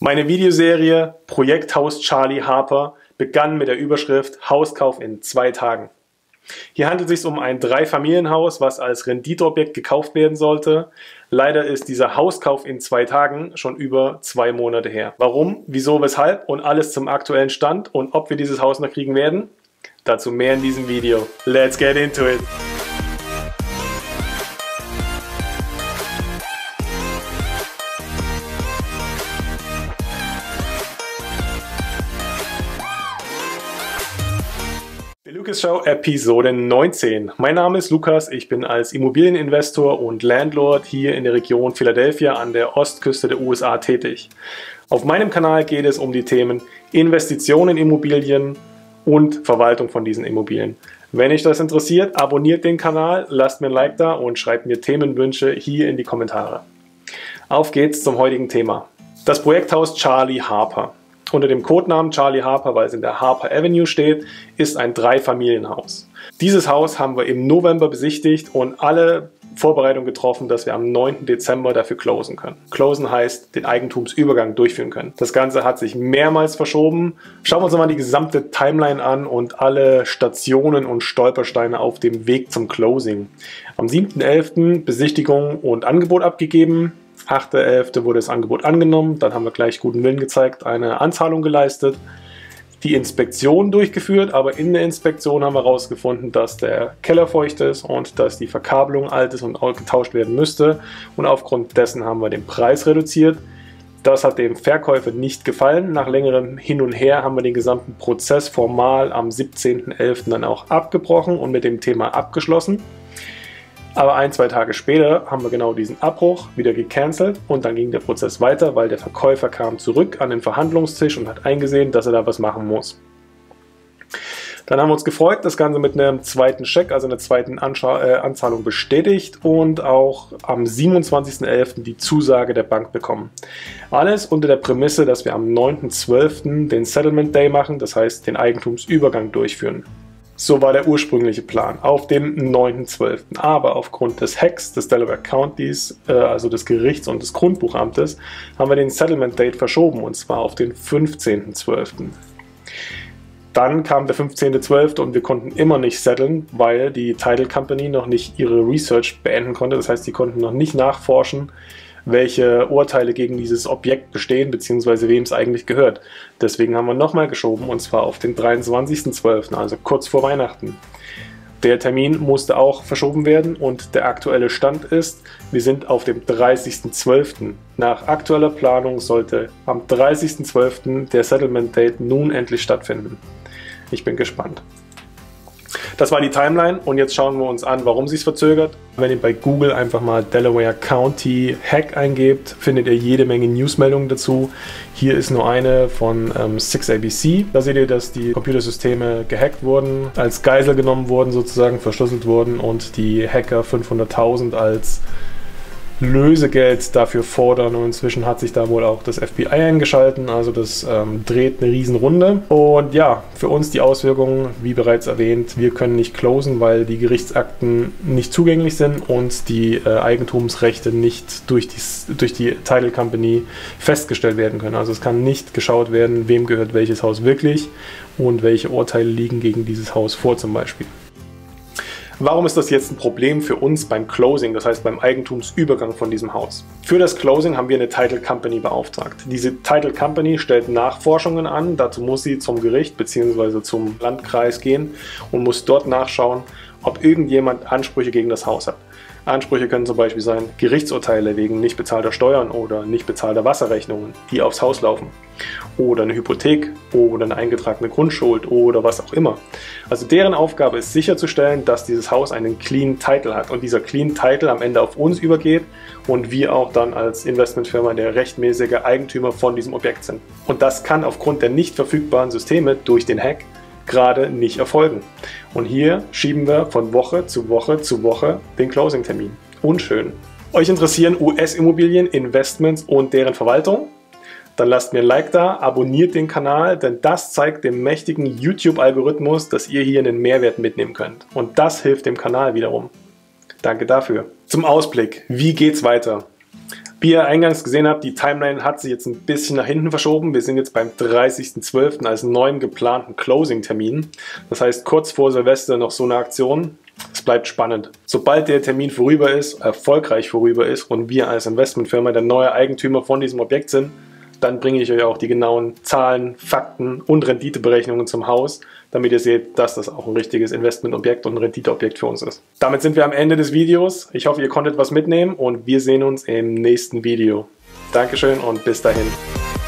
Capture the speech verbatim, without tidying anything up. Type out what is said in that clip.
Meine Videoserie Projekthaus Charlie Harper begann mit der Überschrift Hauskauf in zwei Tagen. Hier handelt es sich um ein Dreifamilienhaus, was als Renditeobjekt gekauft werden sollte. Leider ist dieser Hauskauf in zwei Tagen schon über zwei Monate her. Warum, wieso, weshalb und alles zum aktuellen Stand und ob wir dieses Haus noch kriegen werden? Dazu mehr in diesem Video. Let's get into it! Lucas Show Episode neunzehn. Mein Name ist Lukas, ich bin als Immobilieninvestor und Landlord hier in der Region Philadelphia an der Ostküste der U S A tätig. Auf meinem Kanal geht es um die Themen Investitionen in Immobilien und Verwaltung von diesen Immobilien. Wenn euch das interessiert, abonniert den Kanal, lasst mir ein Like da und schreibt mir Themenwünsche hier in die Kommentare. Auf geht's zum heutigen Thema. Das Projekthaus Charlie Harper. Unter dem Codenamen Charlie Harper, weil es in der Harper Avenue steht, ist ein Dreifamilienhaus. Dieses Haus haben wir im November besichtigt und alle Vorbereitungen getroffen, dass wir am neunten Dezember dafür closen können. Closen heißt, den Eigentumsübergang durchführen können. Das Ganze hat sich mehrmals verschoben. Schauen wir uns mal die gesamte Timeline an und alle Stationen und Stolpersteine auf dem Weg zum Closing. Am siebten elften Besichtigung und Angebot abgegeben. achter elfter wurde das Angebot angenommen, dann haben wir gleich guten Willen gezeigt, eine Anzahlung geleistet, die Inspektion durchgeführt, aber in der Inspektion haben wir herausgefunden, dass der Keller feucht ist und dass die Verkabelung alt ist und getauscht werden müsste und aufgrund dessen haben wir den Preis reduziert. Das hat dem Verkäufer nicht gefallen. Nach längerem Hin und Her haben wir den gesamten Prozess formal am siebzehnten elften dann auch abgebrochen und mit dem Thema abgeschlossen. Aber ein, zwei Tage später haben wir genau diesen Abbruch wieder gecancelt und dann ging der Prozess weiter, weil der Verkäufer kam zurück an den Verhandlungstisch und hat eingesehen, dass er da was machen muss. Dann haben wir uns gefreut, das Ganze mit einem zweiten Scheck, also einer zweiten Anscha äh, Anzahlung bestätigt und auch am siebenundzwanzigsten elften die Zusage der Bank bekommen. Alles unter der Prämisse, dass wir am neunten zwölften den Settlement Day machen, das heißt den Eigentumsübergang durchführen. So war der ursprüngliche Plan, auf den neunten zwölften Aber aufgrund des Hacks des Delaware Countys, äh, also des Gerichts und des Grundbuchamtes, haben wir den Settlement Date verschoben und zwar auf den fünfzehnten zwölften Dann kam der fünfzehnte zwölfte und wir konnten immer nicht setteln, weil die Title Company noch nicht ihre Research beenden konnte. Das heißt, sie konnten noch nicht nachforschen, welche Urteile gegen dieses Objekt bestehen, beziehungsweise wem es eigentlich gehört. Deswegen haben wir nochmal geschoben und zwar auf den dreiundzwanzigsten zwölften also kurz vor Weihnachten. Der Termin musste auch verschoben werden und der aktuelle Stand ist, wir sind auf dem dreißigsten zwölften Nach aktueller Planung sollte am dreißigsten zwölften der Settlement Date nun endlich stattfinden. Ich bin gespannt. Das war die Timeline und jetzt schauen wir uns an, warum sie es verzögert. Wenn ihr bei Google einfach mal Delaware County Hack eingebt, findet ihr jede Menge Newsmeldungen dazu. Hier ist nur eine von ähm, six A B C. Da seht ihr, dass die Computersysteme gehackt wurden, als Geisel genommen wurden, sozusagen verschlüsselt wurden und die Hacker fünfhunderttausend als Lösegeld dafür fordern und inzwischen hat sich da wohl auch das F B I eingeschaltet, also das ähm, dreht eine Riesenrunde und ja, für uns die Auswirkungen, wie bereits erwähnt, wir können nicht closen, weil die Gerichtsakten nicht zugänglich sind und die äh, Eigentumsrechte nicht durch die, durch die Title Company festgestellt werden können, also es kann nicht geschaut werden, wem gehört welches Haus wirklich und welche Urteile liegen gegen dieses Haus vor zum Beispiel. Warum ist das jetzt ein Problem für uns beim Closing, das heißt beim Eigentumsübergang von diesem Haus? Für das Closing haben wir eine Title Company beauftragt. Diese Title Company stellt Nachforschungen an, dazu muss sie zum Gericht bzw. zum Landkreis gehen und muss dort nachschauen, ob irgendjemand Ansprüche gegen das Haus hat. Ansprüche können zum Beispiel sein Gerichtsurteile wegen nicht bezahlter Steuern oder nicht bezahlter Wasserrechnungen, die aufs Haus laufen. Oder eine Hypothek oder eine eingetragene Grundschuld oder was auch immer. Also deren Aufgabe ist sicherzustellen, dass dieses Haus einen Clean Title hat und dieser Clean Title am Ende auf uns übergeht und wir auch dann als Investmentfirma der rechtmäßige Eigentümer von diesem Objekt sind. Und das kann aufgrund der nicht verfügbaren Systeme durch den Hack gerade nicht erfolgen. Und hier schieben wir von Woche zu Woche zu Woche den Closing-Termin. Unschön. Euch interessieren U S-Immobilien, Investments und deren Verwaltung? Dann lasst mir ein Like da, abonniert den Kanal, denn das zeigt dem mächtigen YouTube-Algorithmus, dass ihr hier einen Mehrwert mitnehmen könnt. Und das hilft dem Kanal wiederum. Danke dafür. Zum Ausblick, wie geht's weiter? Wie ihr eingangs gesehen habt, die Timeline hat sich jetzt ein bisschen nach hinten verschoben. Wir sind jetzt beim dreißigsten zwölften als neuen geplanten Closing-Termin. Das heißt, kurz vor Silvester noch so eine Aktion. Es bleibt spannend. Sobald der Termin vorüber ist, erfolgreich vorüber ist und wir als Investmentfirma der neue Eigentümer von diesem Objekt sind, dann bringe ich euch auch die genauen Zahlen, Fakten und Renditeberechnungen zum Haus, damit ihr seht, dass das auch ein richtiges Investmentobjekt und ein Renditeobjekt für uns ist. Damit sind wir am Ende des Videos. Ich hoffe, ihr konntet was mitnehmen und wir sehen uns im nächsten Video. Dankeschön und bis dahin.